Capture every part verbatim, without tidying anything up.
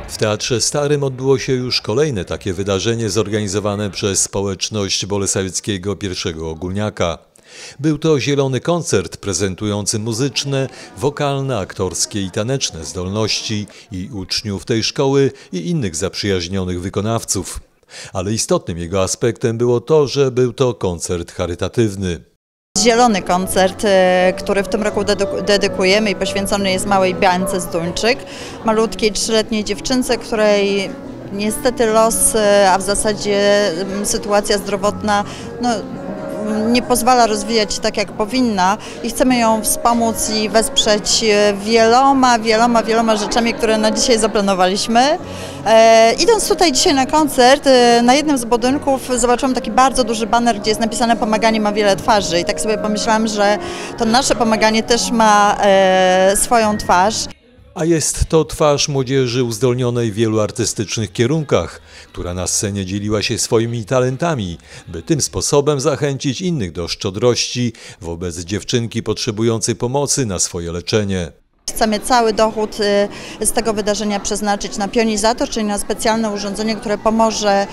W Teatrze Starym odbyło się już kolejne takie wydarzenie zorganizowane przez społeczność Bolesławieckiego pierwszego Ogólniaka. Był to zielony koncert prezentujący muzyczne, wokalne, aktorskie i taneczne zdolności i uczniów tej szkoły i innych zaprzyjaźnionych wykonawców. Ale istotnym jego aspektem było to, że był to koncert charytatywny. Zielony koncert, który w tym roku dedykujemy i poświęcony jest małej Biance Zduńczyk, malutkiej trzyletniej dziewczynce, której niestety los, a w zasadzie sytuacja zdrowotna no, nie pozwala rozwijać się tak jak powinna i chcemy ją wspomóc i wesprzeć wieloma, wieloma, wieloma rzeczami, które na dzisiaj zaplanowaliśmy. E, idąc tutaj dzisiaj na koncert, e, na jednym z budynków zobaczyłam taki bardzo duży baner, gdzie jest napisane "Pomaganie ma wiele twarzy" i tak sobie pomyślałam, że to nasze pomaganie też ma e, swoją twarz. A jest to twarz młodzieży uzdolnionej w wielu artystycznych kierunkach, która na scenie dzieliła się swoimi talentami, by tym sposobem zachęcić innych do szczodrości wobec dziewczynki potrzebującej pomocy na swoje leczenie. Chcemy cały dochód z tego wydarzenia przeznaczyć na pionizator, czyli na specjalne urządzenie, które pomoże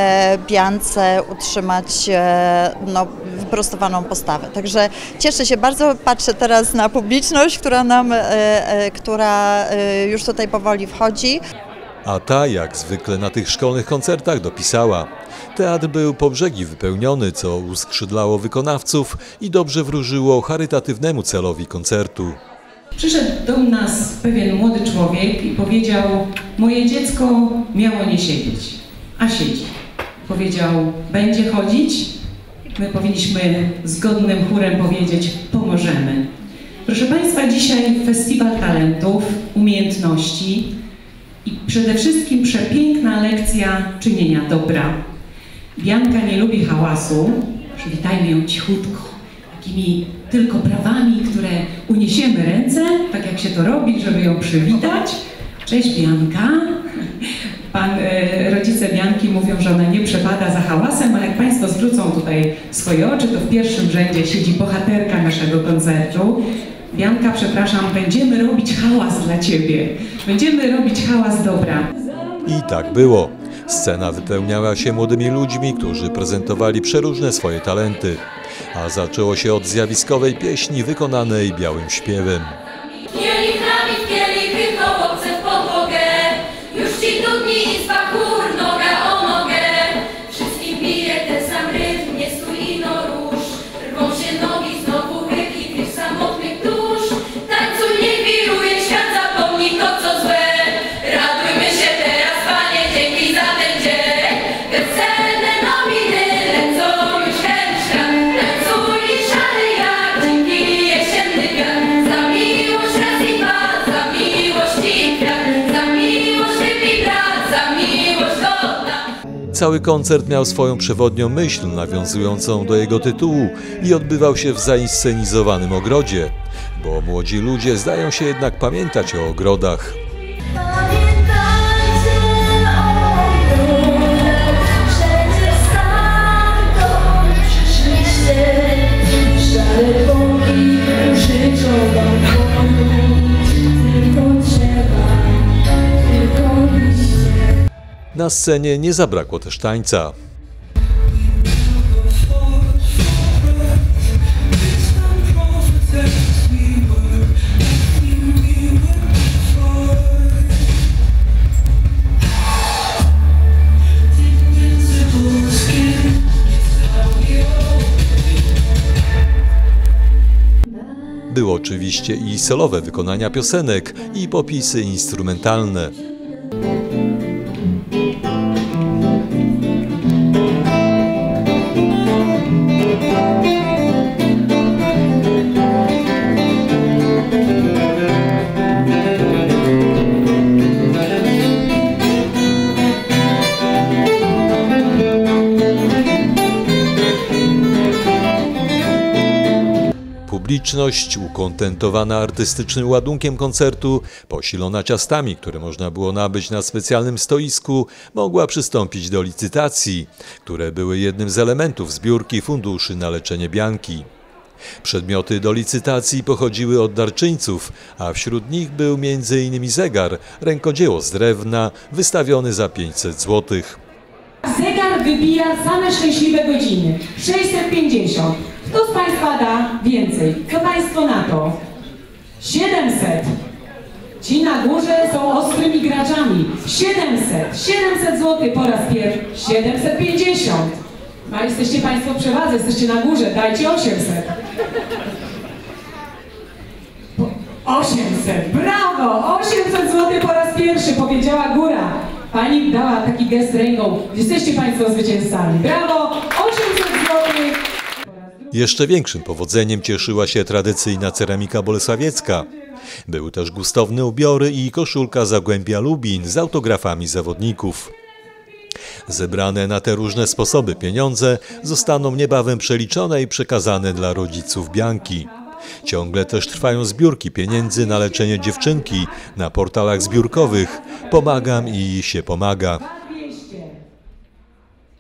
Biance utrzymać no, wyprostowaną postawę. Także cieszę się bardzo, patrzę teraz na publiczność, która nam, która już tutaj powoli wchodzi. A ta, jak zwykle na tych szkolnych koncertach, dopisała: teatr był po brzegi wypełniony, co uskrzydlało wykonawców i dobrze wróżyło charytatywnemu celowi koncertu. Przyszedł do nas pewien młody człowiek i powiedział: moje dziecko miało nie siedzieć, a siedzi. Powiedział: będzie chodzić? My powinniśmy zgodnym chórem powiedzieć: pomożemy. Proszę Państwa, dzisiaj festiwal talentów, umiejętności i przede wszystkim przepiękna lekcja czynienia dobra. Bianka nie lubi hałasu, przywitajmy ją cichutko, takimi tylko brawami, które uniesiemy ręce, tak jak się to robi, żeby ją przywitać. Cześć Bianka. Pan, e, rodzice Bianki mówią, że ona nie przepada za hałasem, ale jak Państwo zwrócą tutaj swoje oczy, to w pierwszym rzędzie siedzi bohaterka naszego koncertu. Bianka, przepraszam, będziemy robić hałas dla Ciebie. Będziemy robić hałas dobra. I tak było. Scena wypełniała się młodymi ludźmi, którzy prezentowali przeróżne swoje talenty. A zaczęło się od zjawiskowej pieśni wykonanej białym śpiewem. Kielich nabit, kielich kołowce w podłogę, już ci dudni izba chór, noga o nogę. Wszystkim bije ten sam rytm, nie stój i no rusz. Rwą się nogi, znowu ryki tych samotnych dusz. Tańcuj, niech wiruje świat, zapomnij to co złe. Radujmy się teraz, Panie, dzięki za ten dzień. Wesele nowiny lecą już ten świat. Tańcuj szary jak dzięki jesienny wiatr. Za miłość raz i dwa, za miłość i kwiat. Za miłość wypij brat, za miłość godna. Cały koncert miał swoją przewodnią myśl nawiązującą do jego tytułu i odbywał się w zainscenizowanym ogrodzie, bo młodzi ludzie zdają się jednak pamiętać o ogrodach. Pamiętajcie o mnie, przecież stamtąd przyszliście. Szare bąki życzą wam pomóc, tylko trzeba, tylko liście. Na scenie nie zabrakło też tańca. Były oczywiście i solowe wykonania piosenek i popisy instrumentalne. Publiczność, ukontentowana artystycznym ładunkiem koncertu, posilona ciastami, które można było nabyć na specjalnym stoisku, mogła przystąpić do licytacji, które były jednym z elementów zbiórki funduszy na leczenie Bianki. Przedmioty do licytacji pochodziły od darczyńców, a wśród nich był między innymi zegar, rękodzieło z drewna, wystawiony za pięćset złotych. Zegar wybija same szczęśliwe godziny. sześćset pięćdziesiąt. Kto z Państwa da więcej? Co Państwo na to? siedemset. Ci na górze są ostrymi graczami. siedemset. siedemset złotych po raz pierwszy. siedemset pięćdziesiąt. A jesteście Państwo w przewadze, jesteście na górze. Dajcie osiemset. osiemset. Brawo! osiemset złotych po raz pierwszy, powiedziała góra. Pani dała taki gest ręką. Jesteście Państwo zwycięzcami. Brawo! osiemset złotych. Jeszcze większym powodzeniem cieszyła się tradycyjna ceramika bolesławiecka. Były też gustowne ubiory i koszulka Zagłębia Lubin z autografami zawodników. Zebrane na te różne sposoby pieniądze zostaną niebawem przeliczone i przekazane dla rodziców Bianki. Ciągle też trwają zbiórki pieniędzy na leczenie dziewczynki na portalach zbiórkowych. Pomagam i się pomaga.